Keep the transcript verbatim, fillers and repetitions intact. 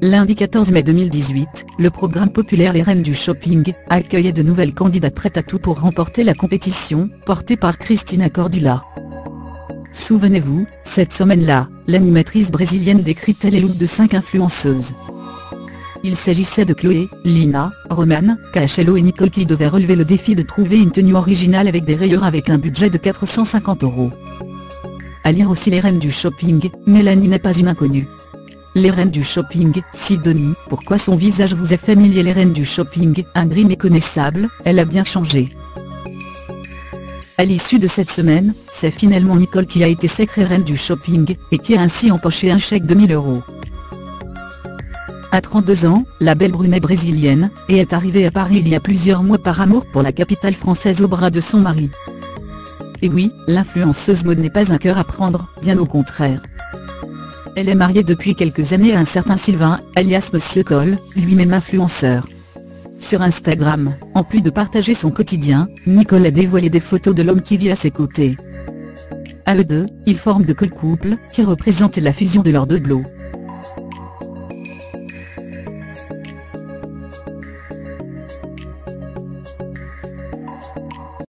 Lundi quatorze mai deux mille dix-huit, le programme populaire Les Reines du Shopping accueillait de nouvelles candidates prêtes à tout pour remporter la compétition, portée par Cristina Cordula. Souvenez-vous, cette semaine-là, l'animatrice brésilienne décryptait les looks de cinq influenceuses. Il s'agissait de Chloé, Lina, Romane, Cachello et Nicole qui devaient relever le défi de trouver une tenue originale avec des rayures avec un budget de quatre cent cinquante euros. À lire aussi Les Reines du Shopping, Mélanie n'est pas une inconnue. Les Reines du Shopping, Sidonie, pourquoi son visage vous est familier? Les Reines du Shopping, un gris méconnaissable, elle a bien changé. À l'issue de cette semaine, c'est finalement Nicole qui a été sacrée Reine du Shopping, et qui a ainsi empoché un chèque de mille euros. À trente-deux ans, la belle brunette brésilienne est arrivée à Paris il y a plusieurs mois par amour pour la capitale française au bras de son mari. Et oui, l'influenceuse mode n'est pas un cœur à prendre, bien au contraire. Elle est mariée depuis quelques années à un certain Sylvain, alias Monsieur Cole, lui-même influenceur. Sur Instagram, en plus de partager son quotidien, Nicole a dévoilé des photos de l'homme qui vit à ses côtés. À eux deux, ils forment de cool couple, qui représente la fusion de leurs deux blots.